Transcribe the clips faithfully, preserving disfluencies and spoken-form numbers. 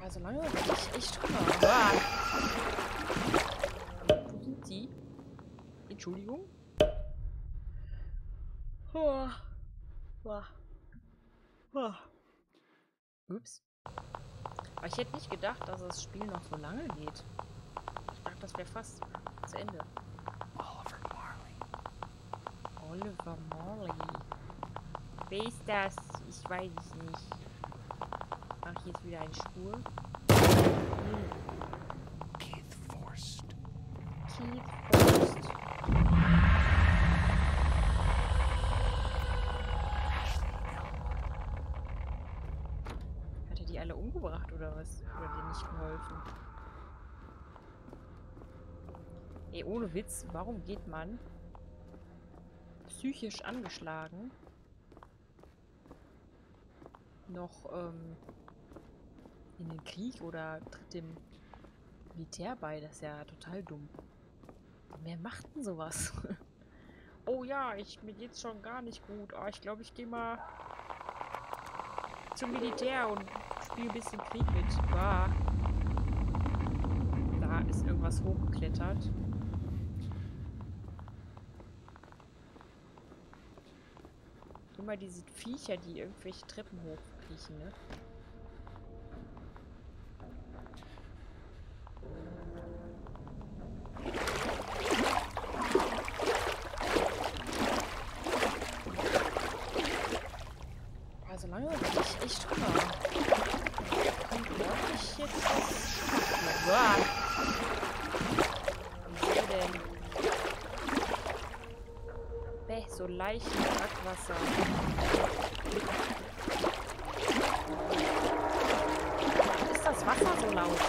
Also lange bin ich echt Hunger. Ah. Wo sind sie? Entschuldigung? Oh. Oh. Oh. Ups. Aber ich hätte nicht gedacht, dass das Spiel noch so lange geht. Ich dachte, das wäre fast zu Ende. Oliver Marley. Oliver Marley. Wer ist das? Ich weiß es nicht. Ach, hier ist wieder eine Spur. Hm. Keith Forst. Keith Forst. Hat er die alle umgebracht oder was? Oder denen nicht geholfen? Ey, ohne Witz, warum geht man psychisch angeschlagen noch ähm, in den Krieg oder tritt dem Militär bei? Das ist ja total dumm. Wer macht denn sowas? Oh ja, ich, mir geht's schon gar nicht gut. Oh, ich glaube, ich gehe mal zum Militär und spiele ein bisschen Krieg mit. Ah. Da ist irgendwas hochgeklettert. Immer diese Viecher, die irgendwelche Treppen hochkriechen, ne? Also lange bin ich echt Hunger. Und glaube ich jetzt was schaffen. Uah. Wieso denn? Bäh, so leicht Brackwasser. Ist das Wasser so laut?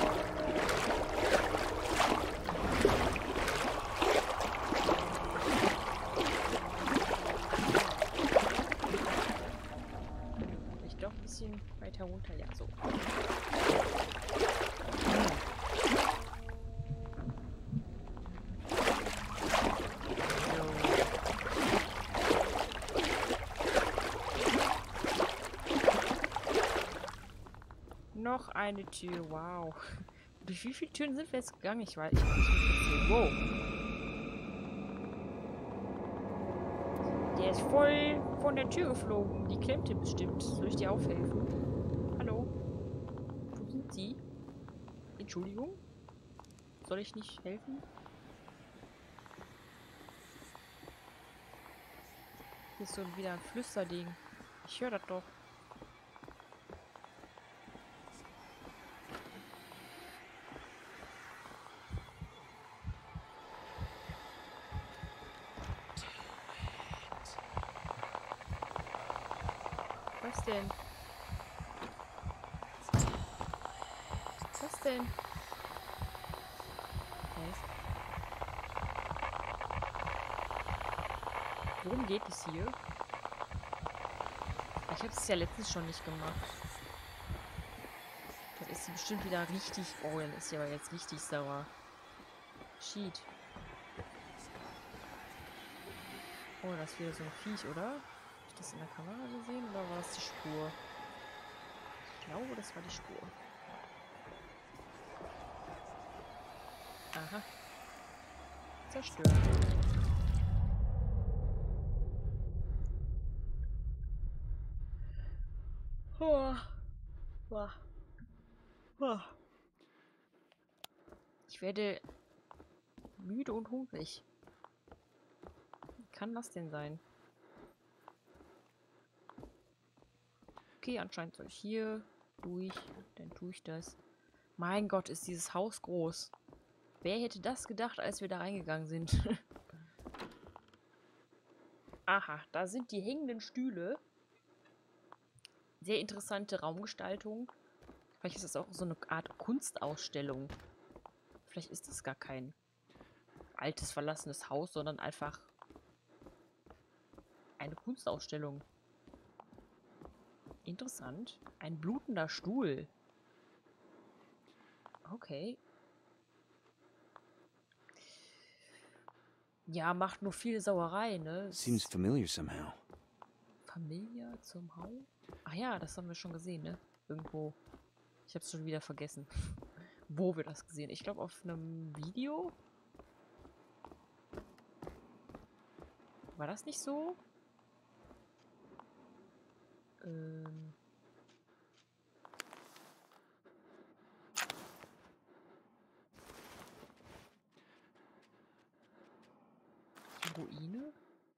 Vielleicht doch ein bisschen weiter runter, ja, so. Noch eine Tür, wow. Durch wie viele Türen sind wir jetzt gegangen? Ich weiß, ich weiß nicht mehr. Wow. Der ist voll von der Tür geflogen. Die klemmte bestimmt. Soll ich dir aufhelfen? Hallo? Wo sind Sie? Entschuldigung? Soll ich nicht helfen? Hier ist so wieder ein Flüsterding. Ich höre das doch. Was denn? Was denn? Hä? Worum geht es hier? Ich habe es ja letztens schon nicht gemacht. Dann ist sie bestimmt wieder richtig... Oh, dann ist sie aber jetzt richtig sauer. Shit. Oh, das ist wieder so ein Viech, oder? Habe ich das in der Kamera gesehen oder war das die Spur? Ich glaube, das war die Spur. Aha. Zerstört. Oh. Oh. Oh. Ich werde müde und hungrig. Wie kann das denn sein? Okay, anscheinend soll ich hier durch. Dann tue ich das. Mein Gott, ist dieses Haus groß. Wer hätte das gedacht, als wir da reingegangen sind? Aha, da sind die hängenden Stühle. Sehr interessante Raumgestaltung. Vielleicht ist das auch so eine Art Kunstausstellung. Vielleicht ist das gar kein altes, verlassenes Haus, sondern einfach eine Kunstausstellung. Interessant. Ein blutender Stuhl. Okay. Ja, macht nur viel Sauerei, ne? Seems familiar somehow. Familie zum Hau? Ach ja, das haben wir schon gesehen, ne? Irgendwo. Ich habe es schon wieder vergessen, wo wir das gesehen. Ich glaube auf einem Video. War das nicht so? Ähm. Die Ruine?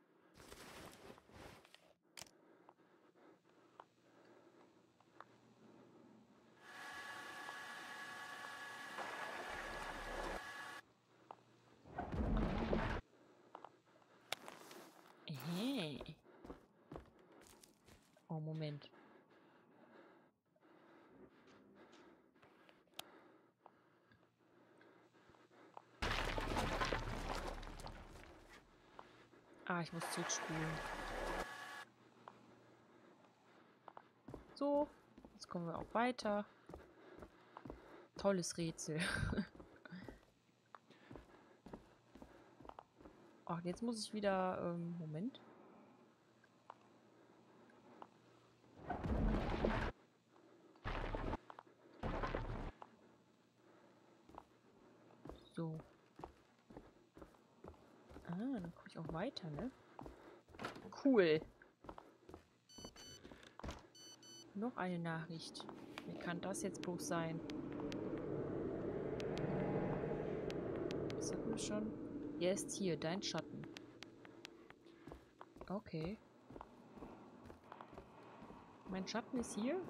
Hey. Oh, Moment. Ah, ich muss zurückspulen. So, jetzt kommen wir auch weiter. Tolles Rätsel. Ach, jetzt muss ich wieder... Ähm, Moment. So. Ah, dann komme ich auch weiter, ne? Cool. Noch eine Nachricht. Wie kann das jetzt bloß sein? Was hatten wir schon? Er ist hier, dein Schatten. Okay. Mein Schatten ist hier?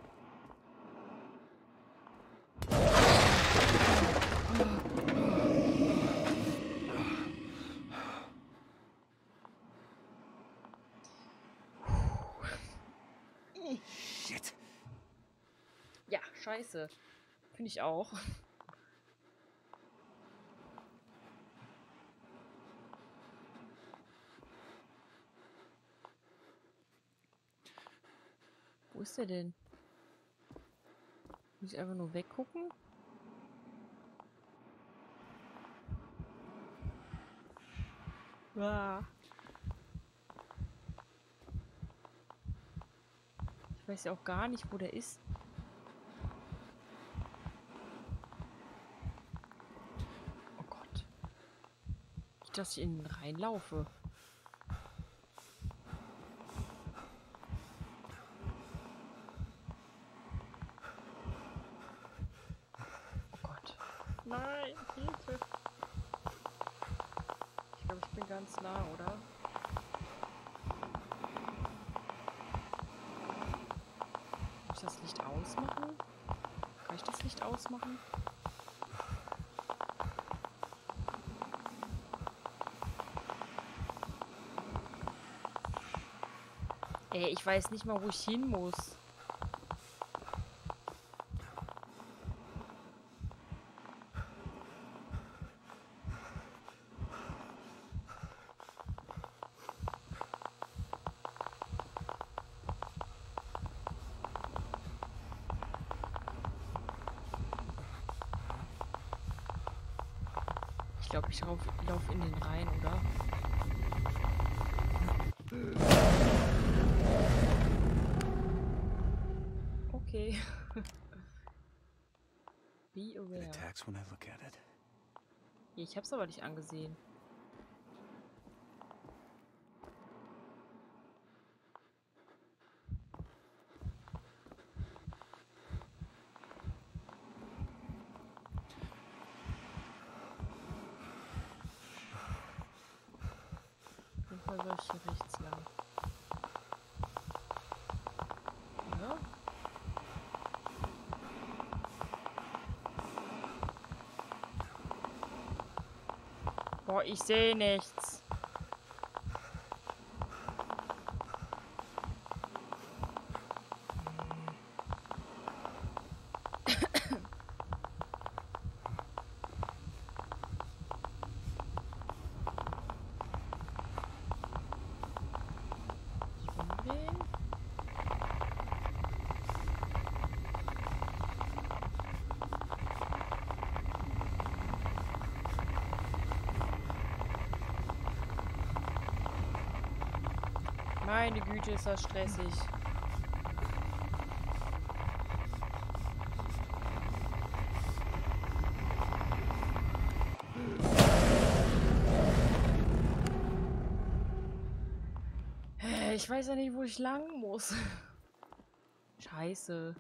Shit. Ja, scheiße. Finde ich auch. Wo ist der denn? Muss ich einfach nur weggucken? Ah. Ich weiß ja auch gar nicht, wo der ist. Oh Gott. Nicht, dass ich in ihn reinlaufe. Oh Gott. Nein, Hilfe. Ich glaube, ich bin ganz nah, oder? Muss ich das Licht ausmachen? Kann ich das Licht ausmachen? Ey, ich weiß nicht mal, wo ich hin muss. Ich glaube, ich laufe lauf in den Rhein, oder? Okay. Be It aware. attacks when I look at it. Ich hab's aber nicht angesehen. Auf jeden Fall soll ich hier rechts lang. Ja? Boah, ich sehe nichts. Umdrehen. Meine Güte, ist das stressig. ich weiß ja nicht, wo ich lang muss. Scheiße.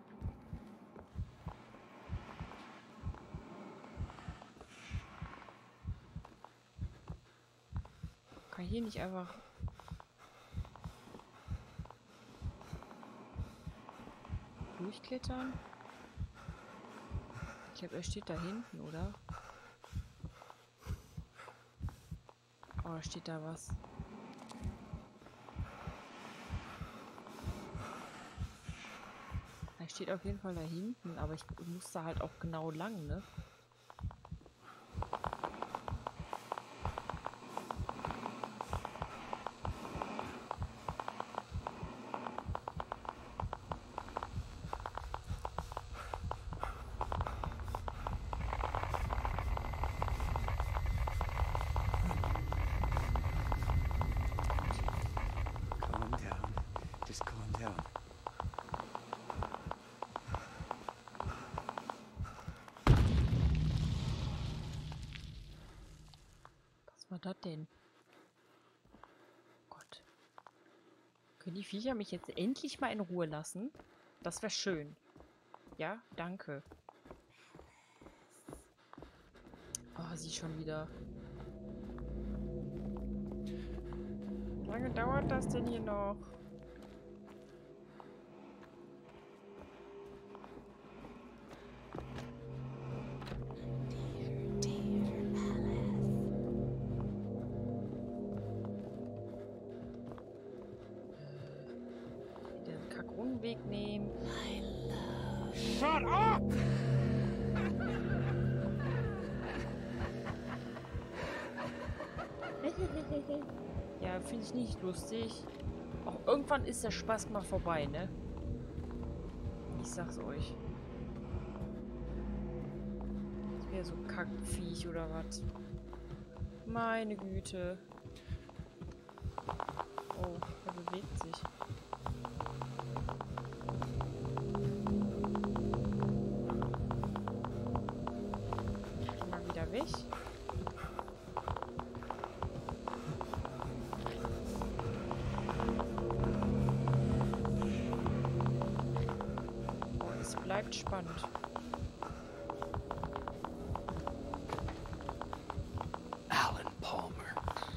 Kann ich hier nicht einfach... durchklettern? Ich glaube, er steht da hinten, oder? Oh, da steht da was. Er steht auf jeden Fall da hinten, aber ich muss da halt auch genau lang, ne? Calm down. Just calm down. Was war das denn? Gott. Können die Viecher mich jetzt endlich mal in Ruhe lassen? Das wäre schön. Ja, danke. Oh, sie schon wieder. Wie lange dauert das denn hier noch? Den Kack-Unweg nehmen. Shut up! Ja, finde ich nicht lustig. Auch irgendwann ist der Spaß mal vorbei, ne? Ich sag's euch. Das wäre so ein Kackviech oder was? Meine Güte. Oh, er bewegt sich. Geh mal wieder weg. Bleibt spannend. Alan Palmer.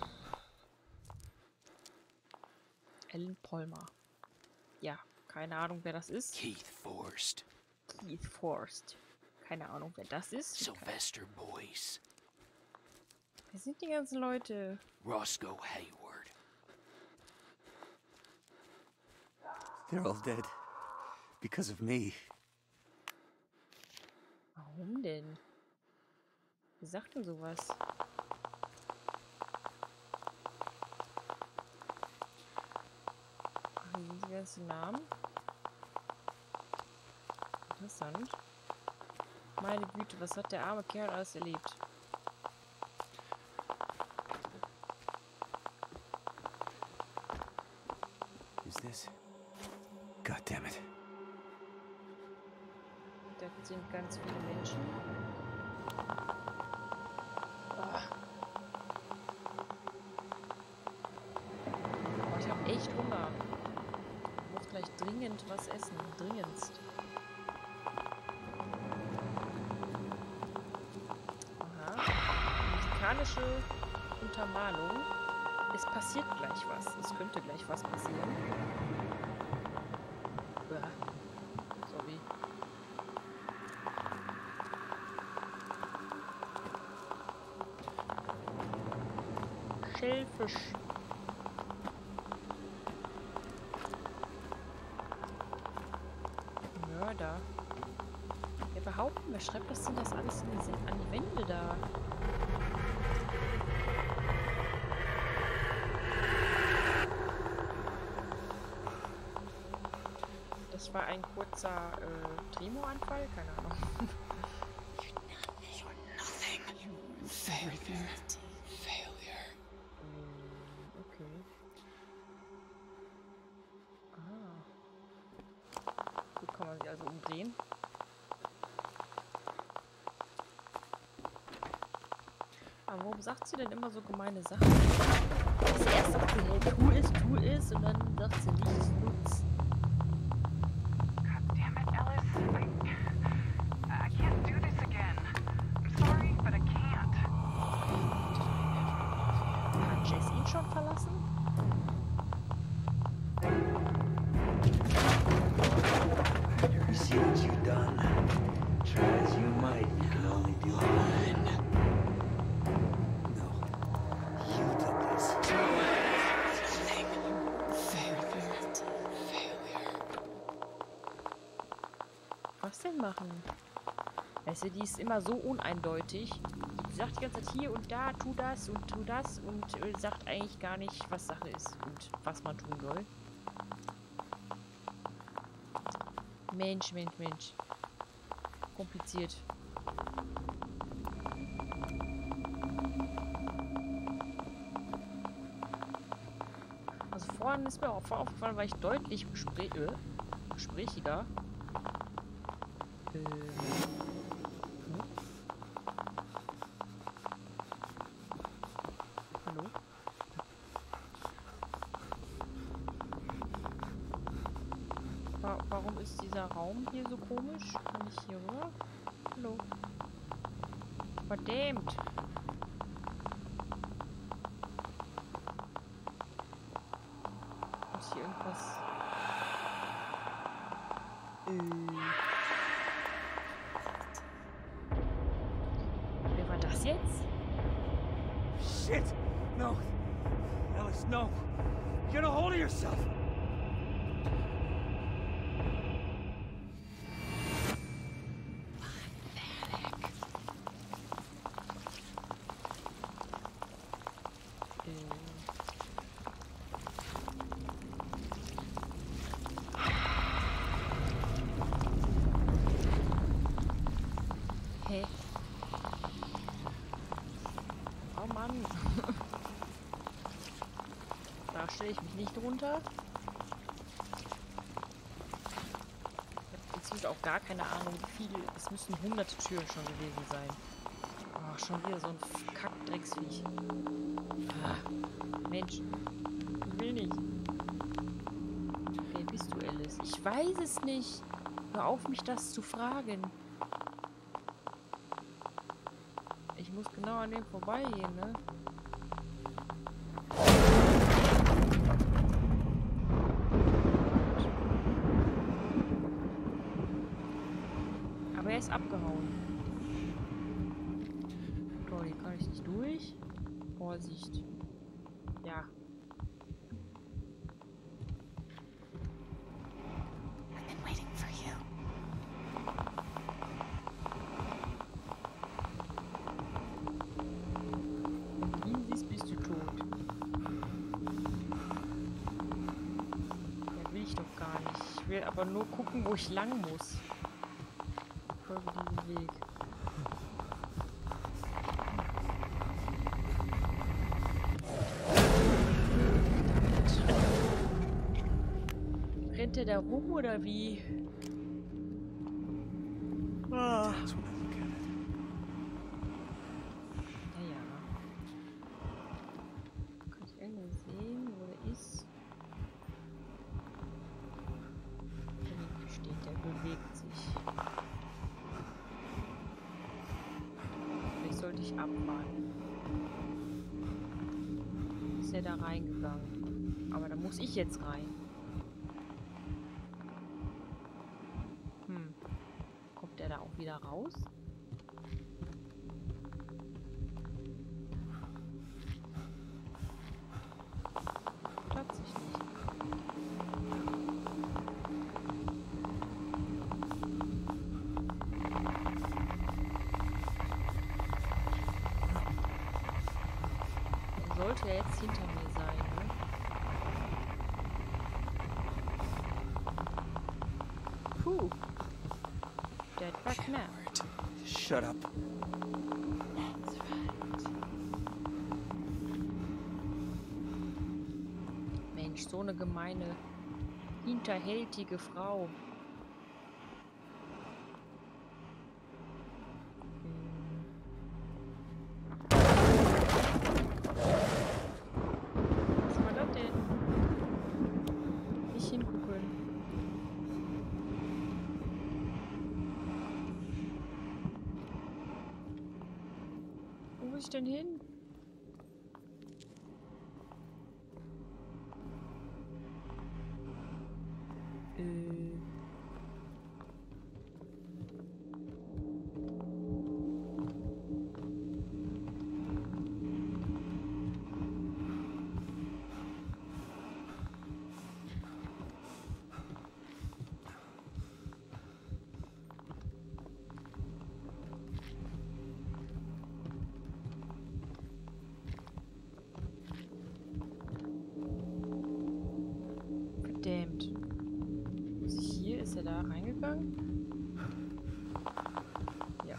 Alan Palmer. Ja, keine Ahnung, wer das ist. Keith Forrest. Keith Forrest. Keine Ahnung, wer das ist. Sylvester Boyce. Wer sind die ganzen Leute? Roscoe Hayward. They're all dead. Because of me. Warum denn? Wer sagt denn sowas? Ach, hier sind die ganzen Namen. Interessant. Meine Güte, was hat der arme Kerl alles erlebt? Who's this? God damn it. Da sind ganz viele Menschen. Oh. Oh, ich habe echt Hunger. Ich muss gleich dringend was essen. Dringendst. Aha. Musikalische Untermalung. Es passiert gleich was. Es könnte gleich was passieren. Uah. Sorry. Schellfisch. Mörder. Wir behaupten, wer schreibt das denn das alles in die, an die Wände da? Das war ein kurzer äh, Tremoranfall? Keine Ahnung. You're nothing. Failure. Failure. Okay. Ah. Gut, kann man sich also umdrehen. Aber wo Warum sagt sie denn immer so gemeine Sachen? Dass erst sagt sie, hey, tu es, tu es, und dann sagt sie nichts, nutz. God damn it, Ellis. I, I can't do this again. I'm sorry, but I can't. Hat Jess ihn schon verlassen? You see what you've done. Try as you might, you can only do one. No. You did this. Was denn machen? Weißt du, die ist immer so uneindeutig. Die sagt die ganze Zeit hier und da, tu das und tu das und äh, sagt eigentlich gar nicht, was Sache ist und was man tun soll. Mensch, Mensch, Mensch. Kompliziert. Also vorhin ist mir auch voll aufgefallen, war ich deutlich gespräch äh, gesprächiger. Äh. Hm? Hallo? Wa warum ist dieser Raum hier so komisch? Kann ich hier rüber? Hallo? Verdammt! Muss hier irgendwas... Äh... Wer war das jetzt? Shit! No! Ellis, no! Get a hold of yourself! Hä? Oh Mann. Da stelle ich mich nicht drunter. Ich habe inzwischen auch gar keine Ahnung, wie viele. Es müssen hunderte Türen schon gewesen sein. Oh, schon wieder so ein Kackdrecksviech. Ah, Mensch. Ich will nicht. Wer bist du, Alice? Ich weiß es nicht. Hör auf, mich das zu fragen. Ich muss genau an dem vorbeigehen, ne? Aber er ist abgehauen. Toll, hier kann ich nicht durch. Vorsicht. Ja. I've been waiting for you. Dieses bist du tot. Ja, will ich doch gar nicht. Ich will aber nur gucken, wo ich lang muss. Ich folge diesen Weg. Rennt der da rum oder wie? Ah. That's when I look at it. Naja. Kann ich irgendwo sehen, wo der ist? Da hinten steht, der bewegt sich. Vielleicht sollte ich abwarten. Ist er da reingegangen? Aber da muss ich jetzt rein. Hm. Kommt der da auch wieder raus? Tatsächlich nicht. Er sollte ja jetzt hinter mir sein, ne? Puh. Dead back now. Shut up. Mensch, so eine gemeine, hinterhältige Frau. Hm. muss ich denn hin? Äh. Verdammt. Muss ich hier? Ist er da reingegangen? Ja.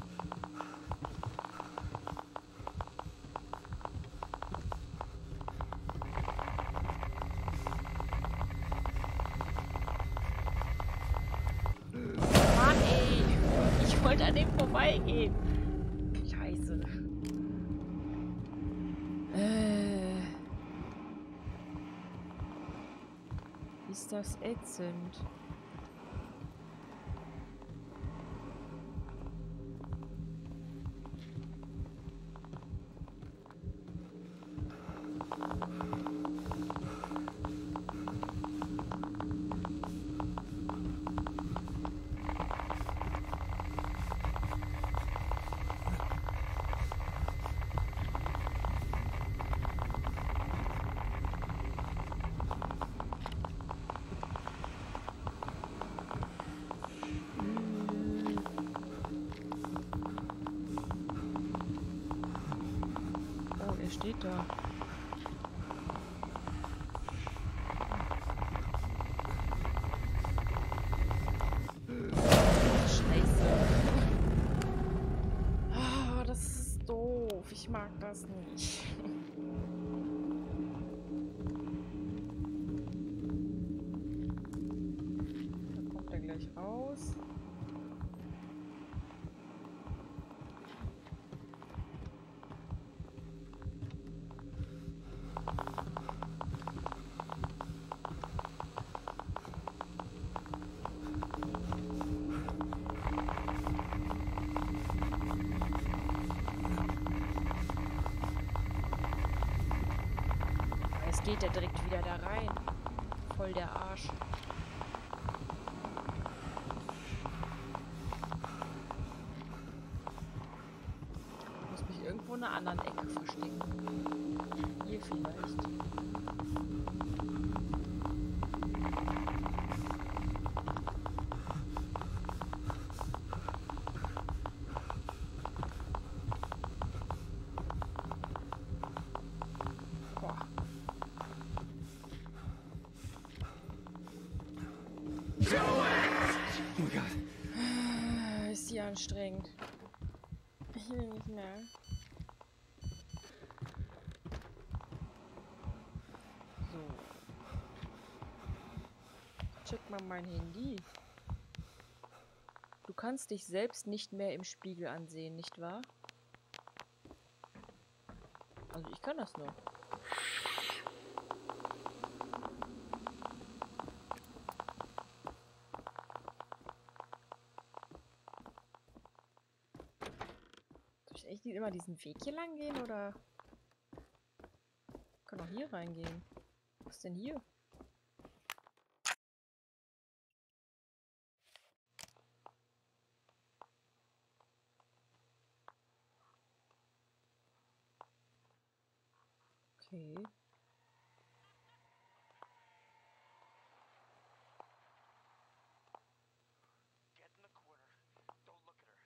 Mann, ey! Ich wollte an dem vorbeigehen. Scheiße. Äh. Ist das ätzend? Oh, er steht da. Scheiße. Ah, das ist doof. Ich mag das nicht. Da kommt er gleich raus. Jetzt geht er direkt wieder da rein. Voll der Arsch. Ich muss mich irgendwo in einer anderen Ecke verstecken. Hier vielleicht. Boah. Oh my God. Ist hier anstrengend. Ich will nicht mehr. So. Check mal mein Handy. Du kannst dich selbst nicht mehr im Spiegel ansehen, nicht wahr? Also ich kann das nur. Soll ich echt immer diesen Weg hier lang gehen oder? Ich kann auch hier reingehen. Was ist denn hier? Okay. Get in the corner. Don't look at her.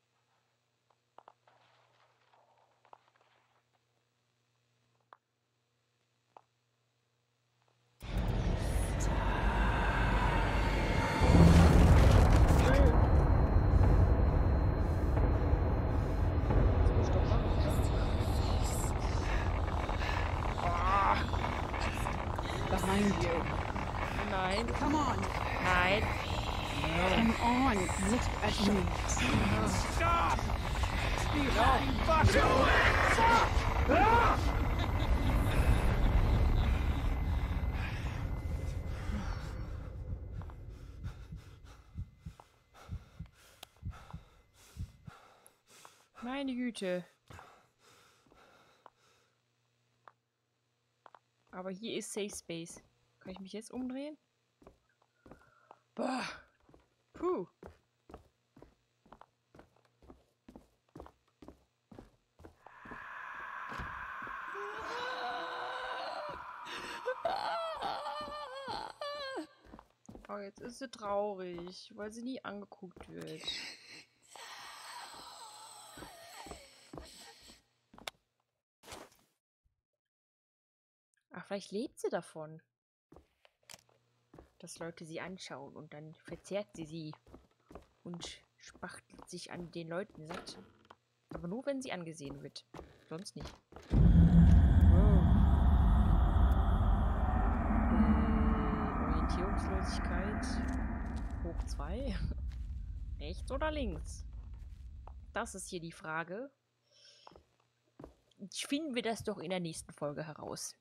Behind you. Nein, Come on. nein. Come on. Look at me. Stop! No, fuck! Do it! Stop! Ah! Meine Güte. Aber hier ist Safe Space. Kann ich mich jetzt umdrehen? Boah. Puh. Oh, jetzt ist sie traurig, weil sie nie angeguckt wird. Ach, vielleicht lebt sie davon, dass Leute sie anschauen und dann verzehrt sie sie und spachtelt sich an den Leuten satt. Aber nur, wenn sie angesehen wird. Sonst nicht. Wow. Äh, Orientierungslosigkeit hoch zwei. Rechts oder links? Das ist hier die Frage. Finden wir das doch in der nächsten Folge heraus.